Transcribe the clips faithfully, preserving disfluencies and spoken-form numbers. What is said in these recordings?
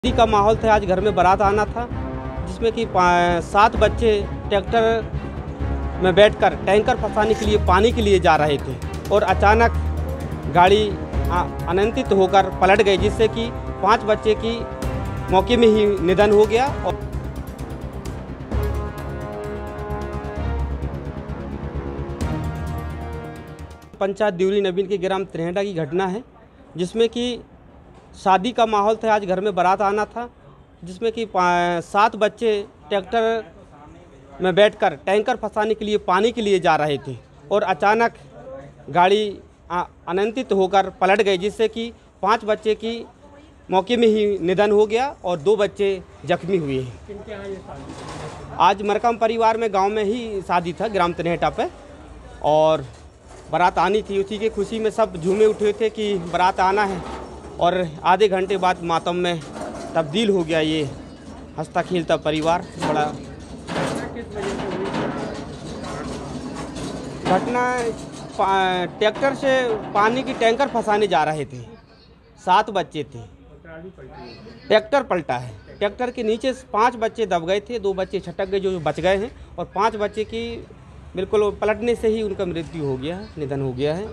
शादी का माहौल था। आज घर में बारात आना था, जिसमें कि सात बच्चे ट्रैक्टर में बैठकर टैंकर फंसाने के लिए पानी के लिए जा रहे थे और अचानक गाड़ी अनियंत्रित होकर पलट गई, जिससे कि पांच बच्चे की मौके में ही निधन हो गया। और पंचायत दिवली नवीन के ग्राम त्रिहेड़ा की घटना है, जिसमें कि शादी का माहौल था। आज घर में बारात आना था, जिसमें कि सात बच्चे ट्रैक्टर में बैठकर टैंकर फंसाने के लिए पानी के लिए जा रहे थे और अचानक गाड़ी अनियंत्रित होकर पलट गई, जिससे कि पांच बच्चे की मौके में ही निधन हो गया और दो बच्चे जख्मी हुए हैं। आज मरकम परिवार में गांव में ही शादी था ग्राम त्रिहेड़ा पे, और बारात आनी थी। उसी की खुशी में सब झूमे उठे थे कि बारात आना है, और आधे घंटे बाद मातम में तब्दील हो गया ये हंसता खेलता परिवार। बड़ा घटना, ट्रैक्टर से पानी की टैंकर फंसाने जा रहे थे, सात बच्चे थे, ट्रैक्टर पलटा है। ट्रैक्टर के नीचे पांच बच्चे दब गए थे, दो बच्चे छटक गए जो बच गए हैं, और पांच बच्चे की बिल्कुल पलटने से ही उनका मृत्यु हो गया है, निधन हो गया है।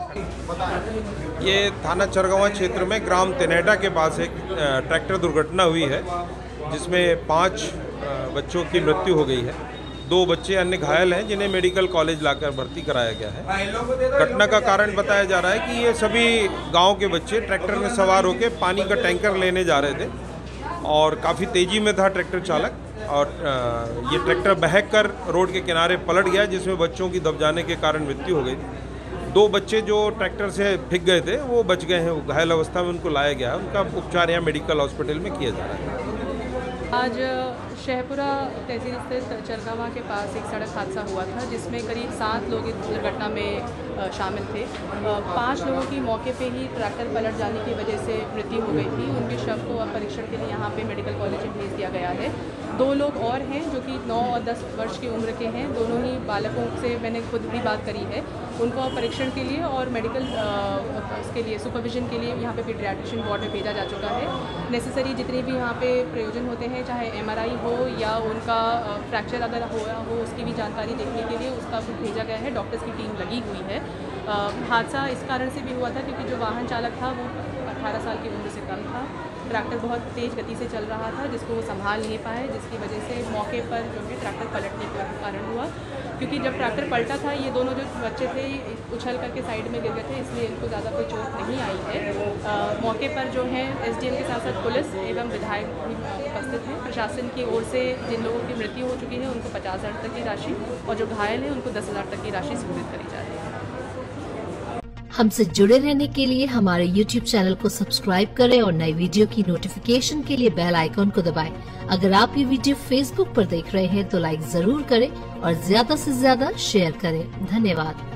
ये थाना चरगवां क्षेत्र में ग्राम त्रिहेड़ा के पास एक ट्रैक्टर दुर्घटना हुई है, जिसमें पाँच बच्चों की मृत्यु हो गई है। दो बच्चे अन्य घायल हैं, जिन्हें मेडिकल कॉलेज लाकर भर्ती कराया गया है। घटना का कारण बताया जा रहा है कि ये सभी गांव के बच्चे ट्रैक्टर में सवार होकर पानी का टैंकर लेने जा रहे थे, और काफ़ी तेज़ी में था ट्रैक्टर चालक, और ये ट्रैक्टर बहक कर रोड के किनारे पलट गया, जिसमें बच्चों की दब जाने के कारण मृत्यु हो गई। दो बच्चे जो ट्रैक्टर से फिक गए थे वो बच गए हैं, वो घायल अवस्था में उनको लाया गया है। उनका उपचार यहाँ मेडिकल हॉस्पिटल में किया जा रहा है। आज शहपुरा तहसील स्थित चरगवां के पास एक सड़क हादसा हुआ था, जिसमें करीब सात लोग इस दुर्घटना में शामिल थे। पांच लोगों की मौके पे ही ट्रैक्टर पलट जाने की वजह से मृत्यु हो गई थी। उनके शव को अब परीक्षण के लिए यहाँ पे मेडिकल कॉलेज में भेज दिया गया है। दो लोग और हैं जो कि नौ और दस वर्ष की उम्र के हैं। दोनों ही बालकों से मैंने खुद भी बात करी है। उनको परीक्षण के लिए और मेडिकल उसके लिए सुपरविजन के लिए यहाँ पे पीडियाट्रिशियन वार्ड में भेजा जा चुका है। नेसेसरी जितने भी यहाँ पे प्रयोजन होते हैं, चाहे एमआरआई हो या उनका फ्रैक्चर अगर हो हो उसकी भी जानकारी देखने के लिए उसका भेजा गया है। डॉक्टर्स की टीम लगी हुई है। हादसा इस कारण से भी हुआ था क्योंकि जो वाहन चालक था वो अठारह साल की उम्र से कम था। ट्रैक्टर बहुत तेज़ गति से चल रहा था, जिसको वो संभाल नहीं पाए, जिसकी वजह से मौके पर जो है ट्रैक्टर पलटने के कारण हुआ। क्योंकि जब ट्रैक्टर पलटा था, ये दोनों जो बच्चे थे उछल करके साइड में गिर गए थे, इसलिए इनको ज़्यादा कोई चोट नहीं आई है। आ, मौके पर जो है एसडीएम के साथ साथ पुलिस एवं विधायक भी उपस्थित हैं। प्रशासन की ओर से जिन लोगों की मृत्यु हो चुकी है उनको पचास हज़ार तक की राशि, और जो घायल है उनको दस हज़ार तक की राशि स्वीकृत करी जा रही है। हमसे जुड़े रहने के लिए हमारे यूट्यूब चैनल को सब्सक्राइब करें और नई वीडियो की नोटिफिकेशन के लिए बेल आइकॉन को दबाएं। अगर आप ये वीडियो फेसबुक पर देख रहे हैं तो लाइक जरूर करें और ज्यादा से ज्यादा शेयर करें। धन्यवाद।